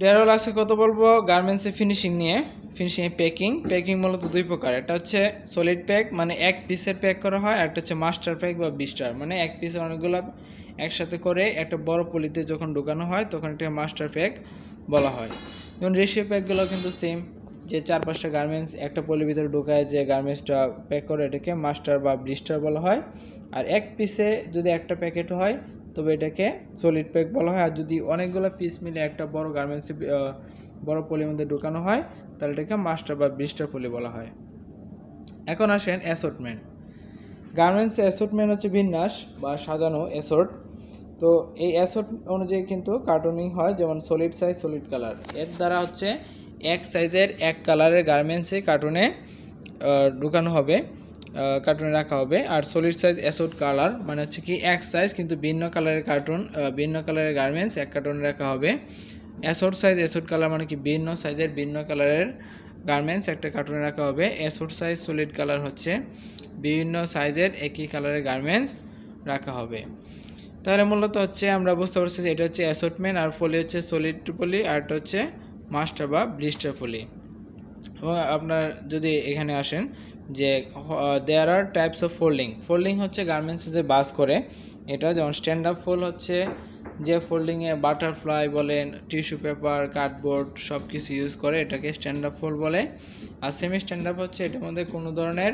এরপর আজকে কত বলবো গার্মেন্টসে ফিনিশিং নিয়ে। ফিনিশিং প্যাকিং মূলত দুই প্রকার। একটা হচ্ছে সলিড প্যাক, মানে এক পিসের প্যাক করা হয়, আর একটা হচ্ছে মাস্টার প্যাক বা বিস্টার, মানে এক পিসের অনেকগুলো একসাথে করে একটা বড় পলিতে যখন ঢোকানো হয় তখন এটা মাস্টার প্যাক বলা হয়। যেমন রেশিও প্যাকগুলো কিন্তু সেম, যে 4-5টা গার্মেন্টস একটা পলির ভিতরে ঢোকায় যে গার্মেন্টসটা প্যাক করে এটাকে মাস্টার বা ব্লিস্টার বলা হয়। আর এক পিসে যদি একটা প্যাকেট হয় তবে এটাকে সলিড প্যাক বলা হয়। আর যদি অনেকগুলো পিস মিলে একটা বড় গার্মেন্টসে বড় পলির মধ্যে ঢোকানো হয় তাহলে এটাকে মাস্টার বা ব্লিস্টার পলি বলা হয়। এখন আসেন অ্যাসর্টমেন্ট। গার্মেন্টস অ্যাসর্টমেন্ট হচ্ছে বিন্যাস বা সাজানো অ্যাসর্ট। তো এই অ্যাসর্ট অনুযায়ী কিন্তু কার্টনিং হয়, যেমন সলিড সাইজ সলিড কালার। এর দ্বারা হচ্ছে এক সাইজের এক কালারের গার্মেন্টসে কার্টনে ঢুকানো হবে, কার্টুনে রাখা হবে। আর সলিড সাইজ অ্যাসর্ট কালার মানে হচ্ছে কি এক সাইজ কিন্তু ভিন্ন কালারের কার্টুন, ভিন্ন কালারের গার্মেন্টস এক কার্টনে রাখা হবে। অ্যাসর্ট সাইজ অ্যাসর্ট কালার মানে কি ভিন্ন সাইজের ভিন্ন কালারের গার্মেন্টস একটা কার্টুনে রাখা হবে। অ্যাসর্ট সাইজ সলিড কালার হচ্ছে বিভিন্ন সাইজের একই কালারের গার্মেন্টস রাখা হবে। তাহলে মূলত হচ্ছে আমরা বুঝতে পারছি যে এটা হচ্ছে অ্যাসর্টমেন্ট, আর পলি হচ্ছে সলিড পলি, আর এটা হচ্ছে মাস্টার বা ব্লিস্টার পলি। এবং আপনার যদি এখানে আসেন যে there are types of folding হচ্ছে গার্মেন্টসে যে বাস করে এটা, যেমন স্ট্যান্ড আপ ফোল্ড হচ্ছে যে ফোল্ডিংয়ে বাটারফ্লাই বলেন, টিস্যু পেপার, কার্ডবোর্ড সব কিছু ইউজ করে, এটাকে স্ট্যান্ড আপ ফোল্ড বলে। আর সেমি স্ট্যান্ড আপ হচ্ছে এটার মধ্যে কোনো ধরনের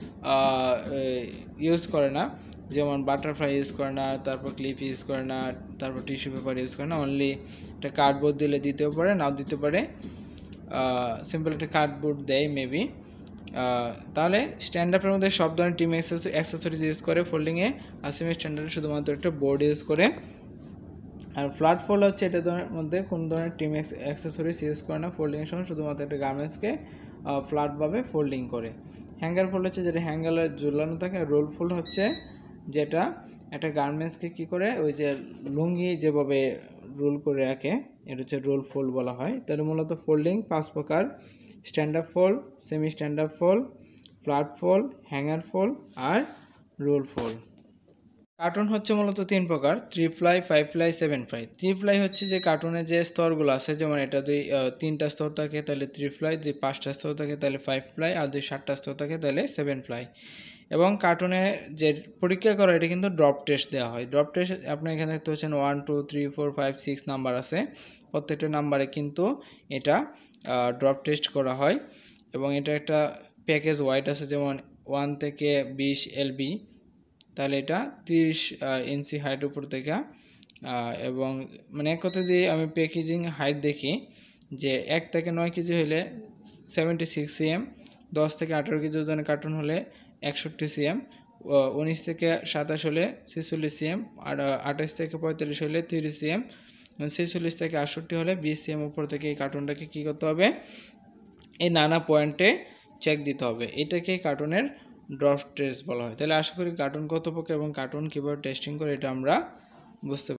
ইউজ করে না, যেমন বাটারফ্লাই ইউজ করে না, তারপর ক্লিপ ইউজ করে না, তারপর টিস্যু পেপার ইউজ করে না, অনলি একটা কার্ডবোর্ড দিলে দিতেও পারে নাও দিতে পারে, সিম্পল একটা কার্ডবোর্ড দেয় মেবি। তাহলে স্ট্যান্ড আপের মধ্যে সব ধরনের টিম অ্যাক্সেসরিজ ইউজ করে ফোল্ডিংয়ে, আর সেমি স্ট্যান্ডার্ডে শুধুমাত্র একটা বোর্ড ইউজ করে। আর ফ্ল্যাট ফোল্ড হচ্ছে এটার মধ্যে কোনো ধরনের টিম অ্যাক্সেসরিজ ইউজ করে না, ফোল্ডিংয়ের সময় শুধুমাত্র একটা গার্মেন্টসকে ফ্ল্যাটভাবে ফোল্ডিং করে। হ্যাঙ্গার ফোল্ড হচ্ছে যেটা হ্যাঙ্গারে ঝুলানো থাকে। আর রোল ফোল্ড হচ্ছে যেটা একটা গার্মেন্টসকে কী করে ওই যে লুঙ্গি যেভাবে রোল করে রাখে এটা হচ্ছে রোল ফোল্ড বলা হয়। তাহলে মূলত ফোল্ডিং 5 প্রকার: stand up fold, semi stand up fold, flat fold, hanger fold আর রোল ফোল্ড। কার্টুন হচ্ছে মূলত 3 প্রকার: 3 ply, 5 ply, 7 ply। 3 ply হচ্ছে যে কার্টুনের যে স্তরগুলো আছে, যেমন এটা যদি 3টা স্তর থাকে তাহলে 3 ply, যদি 5টা স্তর থাকে তাহলে 5 ply, আর যদি 7টা স্তর থাকে তাহলে 7 ply। এবং কার্টুনে যে পরীক্ষা করা এটা কিন্তু ড্রপ টেস্ট দেওয়া হয়। ড্রপ টেস্ট আপনি এখানে দেখতে পাচ্ছেন 1 2 3 4 5 6 নাম্বার আছে, প্রত্যেকটা নাম্বারে কিন্তু এটা ড্রপ টেস্ট করা হয়। এবং এটা একটা প্যাকেজ ওয়াইড আছে, যেমন 1 থেকে 20 LB, তাহলে এটা 30 ইঞ্চি হাইট উপর থেকে। এবং মানে এক কথা দিয়ে আমি প্যাকেজিং হাইট দেখি যে 1 থেকে 9 কেজি হলে 76 cm, 10 থেকে 18 কেজি ওজনের কার্টুন হলে 61 cm, 19 থেকে 27 হলে 46 cm, আর 28 থেকে 45 হলে 30 cm, 46 থেকে 68 হলে 20 cm উপর থেকে এই কার্টুনটাকে কী করতে হবে, এই নানা পয়েন্টে চেক দিতে হবে। এটাকে কার্টুনের ড্রপ টেস্ট বলা হয়। তাহলে আশা করি কার্টুন কত প্রকার এবং কার্টুন কীভাবে টেস্টিং করে এটা আমরা বুঝতে